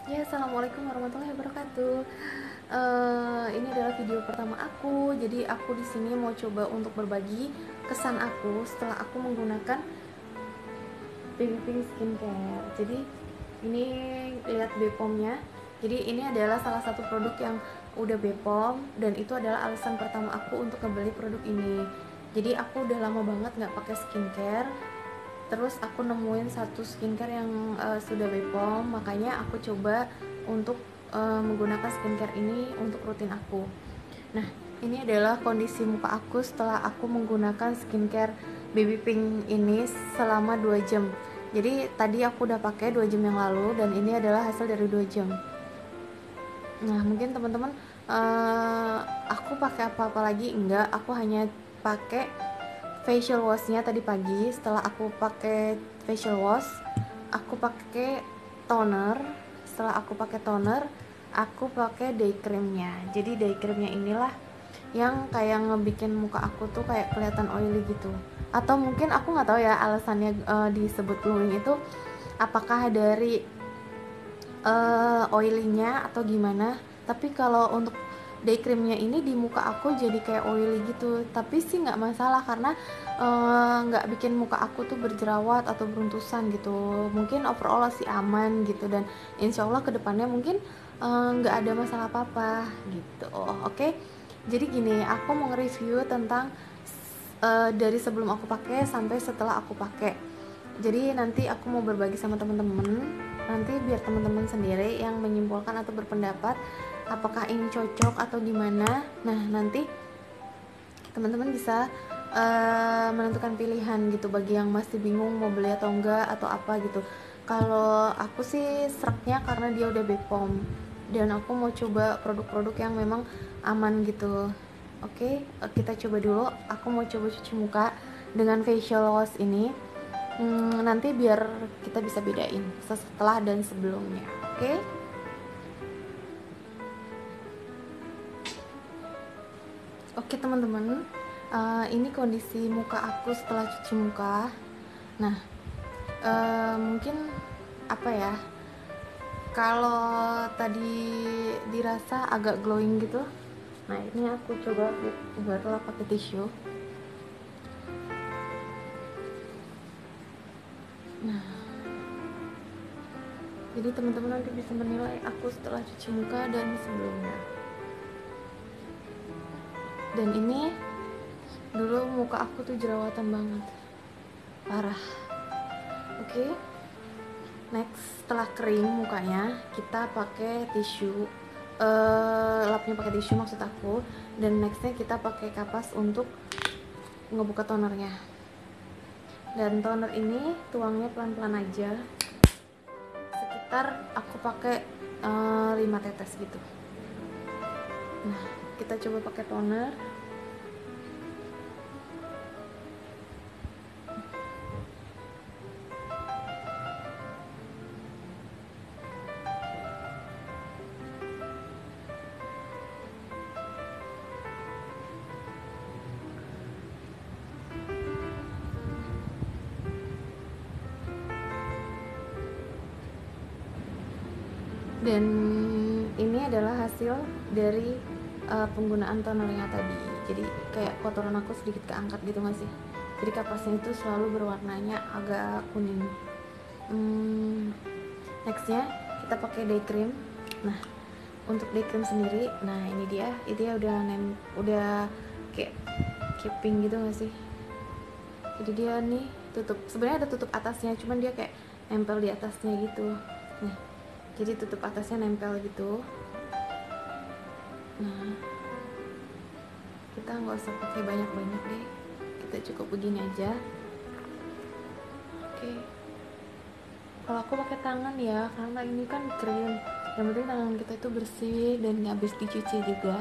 Ya, assalamualaikum warahmatullahi wabarakatuh. Ini adalah video pertama aku. Jadi aku di sini mau coba untuk berbagi kesan aku setelah aku menggunakan BB Pink Skincare. Jadi ini lihat Bepomnya. Jadi ini adalah salah satu produk yang udah Bepom dan itu adalah alasan pertama aku untuk membeli produk ini. Jadi aku udah lama banget nggak pakai skincare. Terus aku nemuin satu skincare yang sudah Bepom, makanya aku coba untuk menggunakan skincare ini untuk rutin aku. Nah, ini adalah kondisi muka aku setelah aku menggunakan skincare Baby Pink ini selama 2 jam. Jadi tadi aku udah pakai 2 jam yang lalu dan ini adalah hasil dari 2 jam. Nah, mungkin teman-teman, aku pakai apa-apa lagi enggak, aku hanya pakai facial washnya tadi pagi. Setelah aku pakai facial wash, aku pakai toner. Setelah aku pakai toner, aku pakai day creamnya. Jadi day creamnya inilah yang kayak ngebikin muka aku tuh kayak kelihatan oily gitu. Atau mungkin aku nggak tahu ya alasannya disebut glowing itu apakah dari oilynya atau gimana. Tapi kalau untuk day creamnya ini di muka aku jadi kayak oily gitu, tapi sih nggak masalah karena nggak bikin muka aku tuh berjerawat atau beruntusan gitu. Mungkin overall sih aman gitu dan insya Allah kedepannya mungkin nggak ada masalah apa-apa gitu. Oke. Jadi gini, aku mau nge-review tentang dari sebelum aku pakai sampai setelah aku pakai. Jadi nanti aku mau berbagi sama teman-teman, nanti biar teman-teman sendiri yang menyimpulkan atau berpendapat apakah ini cocok atau gimana. Nah, nanti teman-teman bisa menentukan pilihan gitu bagi yang masih bingung mau beli atau enggak atau apa gitu. Kalau aku sih seraknya karena dia udah Bepom dan aku mau coba produk-produk yang memang aman gitu. Oke, kita coba dulu. Aku mau coba cuci muka dengan facial wash ini. Nanti biar kita bisa bedain setelah dan sebelumnya. Oke. Oke teman-teman, ini kondisi muka aku setelah cuci muka. Nah, mungkin apa ya, kalau tadi dirasa agak glowing gitu. Nah, ini aku coba buat lap pakai tisu. Nah, jadi teman-teman nanti bisa menilai aku setelah cuci muka dan sebelumnya. Dan ini dulu muka aku tuh jerawatan banget, parah. Oke. Next, setelah kering mukanya, kita pakai tisu, lapnya pakai tisu maksud aku. Dan nextnya kita pakai kapas untuk ngebuka tonernya. Dan toner ini tuangnya pelan-pelan aja, sekitar aku pakai 5 tetes gitu. Nah, kita coba pakai toner. Dan ini adalah hasil dari penggunaan tonernya tadi. Jadi kayak kotoran aku sedikit keangkat gitu nggak sih? Jadi kapasnya itu selalu berwarnanya agak kuning. Nextnya kita pakai day cream. Nah, untuk day cream sendiri, nah ini dia udah kayak keeping gitu nggak sih? Jadi dia nih tutup, sebenarnya ada tutup atasnya, cuman dia kayak nempel di atasnya gitu. Nih, jadi tutup atasnya nempel gitu. Nah, kita nggak usah pakai banyak-banyak deh, kita cukup begini aja. Oke. Kalau aku pakai tangan ya, karena ini kan krim, yang penting tangan kita itu bersih dan habis dicuci juga.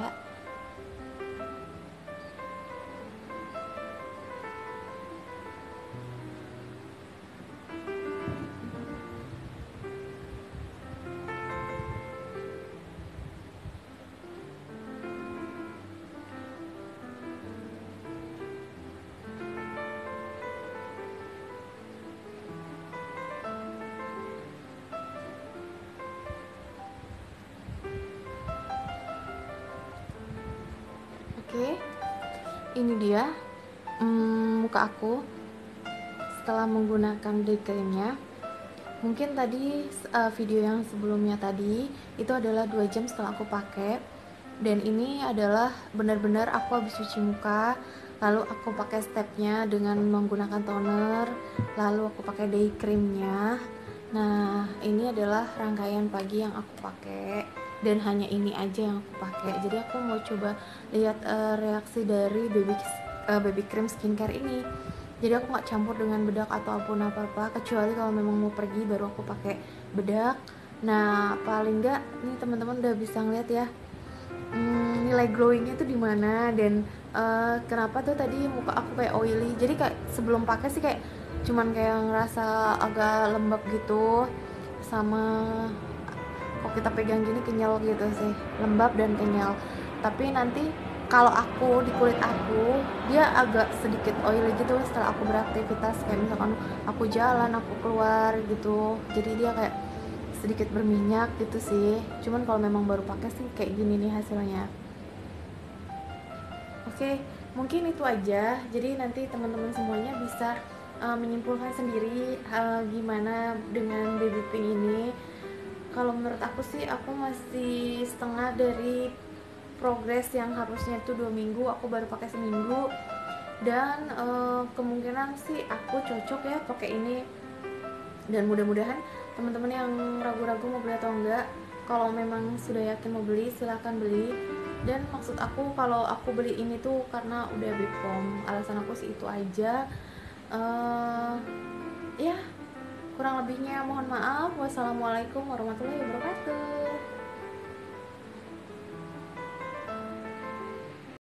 ini dia muka aku setelah menggunakan day creamnya. Mungkin tadi video yang sebelumnya tadi itu adalah 2 jam setelah aku pakai, dan ini adalah benar-benar aku habis cuci muka, lalu aku pakai stepnya dengan menggunakan toner, lalu aku pakai day creamnya. Nah, ini adalah rangkaian pagi yang aku pakai, dan hanya ini aja yang aku pakai. Jadi aku mau coba lihat reaksi dari baby cream skincare ini. Jadi aku nggak campur dengan bedak ataupun apa-apa, kecuali kalau memang mau pergi baru aku pakai bedak. Nah, paling nggak nih teman-teman udah bisa ngeliat ya nilai glowingnya tuh di mana, dan kenapa tuh tadi muka aku kayak oily. Jadi kayak sebelum pakai sih kayak cuman kayak ngerasa agak lembab gitu, sama kok kita pegang gini kenyal gitu sih, lembab dan kenyal. Tapi nanti kalau aku di kulit aku dia agak sedikit oily gitu setelah aku beraktivitas, kayak misalkan aku jalan, aku keluar gitu, jadi dia kayak sedikit berminyak gitu sih. Cuman kalau memang baru pakai sih kayak gini nih hasilnya. Oke, mungkin itu aja. Jadi nanti teman-teman semuanya bisa menyimpulkan sendiri gimana dengan baby pink ini. Kalau menurut aku sih aku masih setengah dari progres yang harusnya itu 2 minggu, aku baru pakai seminggu. Dan kemungkinan sih aku cocok ya pakai ini, dan mudah-mudahan teman-teman yang ragu-ragu mau beli atau enggak, kalau memang sudah yakin mau beli silahkan beli. Dan maksud aku kalau aku beli ini tuh karena udah BPOM, alasan aku sih itu aja. Ya kurang lebihnya mohon maaf. Wassalamualaikum warahmatullahi wabarakatuh.